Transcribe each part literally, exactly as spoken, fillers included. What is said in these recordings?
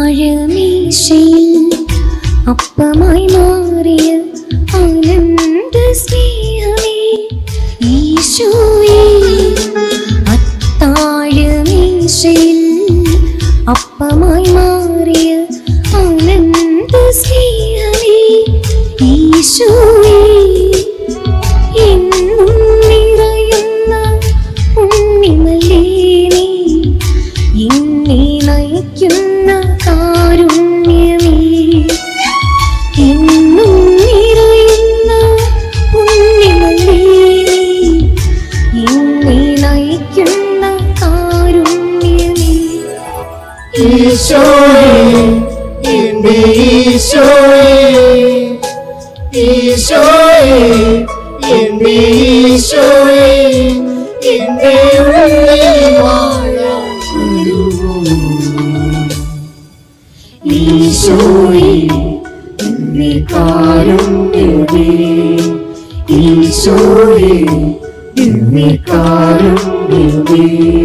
അത്താഴമേശയിൽ അപ്പമായി മാറിയ ആനന്ദ സ്നേഹമേ ഈശോയേ. അത്താഴമേശയിൽ അപ്പമായി മാറിയ ആനന്ദ സ്നേഹമേ ഈശോയേ. എന്നും നിറയുന്ന ഉണ്ണിമല്ലേ നീ, എന്നെ നയിക്കുന്ന കാരുണ്യമേ. എന്നും നിറയുന്ന ഉണ്ണിമല്ലേ നീ, എന്നെ നയിക്കുന്ന കാരുണ്യമേ. ഈശോയേ, എന്റെ ഈശോയേ, ഈശോയേ, എന്റെ ഈശോയേ, എന്റെ ഉള്ളിൽ വാഴാൻ വരുമോ? ഈശോയേ, എന്റെ കാരുണ്യമേ, ഈശോയേ, എന്റെ കാരുണ്യമേ.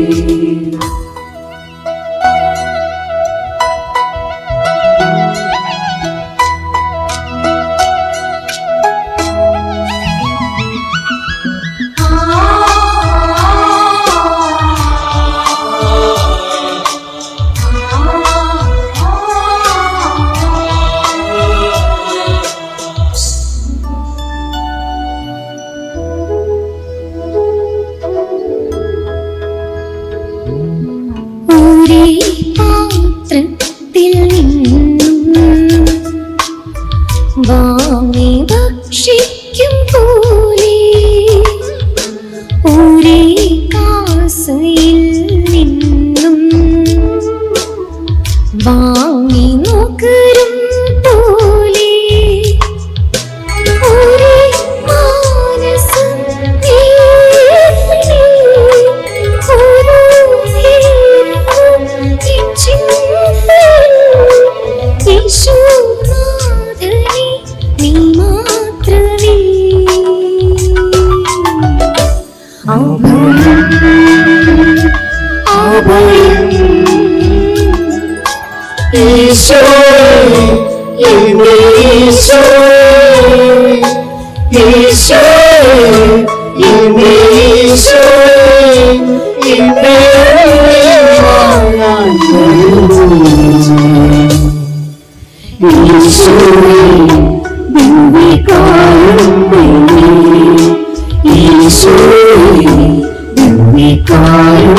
ഒരേ പാത്രത്തിൽ നിന്നും വാങ്ങി ഭക്ഷിക്കും പോലെ, ഒരേ കാസയിൽ നിന്നും വാങ്ങി നുകരും പോലെ, ഒരേ മാനസം യേശുനാഥനേ നീ മാത്രമേ. അഭയം അഭയം ഈശോയേ, എന്റെ ഈശോയേ, ഈശോയേ, എന്റെ ഈശോയേ, എന്റെ ഉള്ളിൽ വാഴാൻ വരുമോ? ഈശോയേ, എന്റെ കാരുണ്യമേ, ഈശോയേ, എന്റെ കാരുണ്യമേ.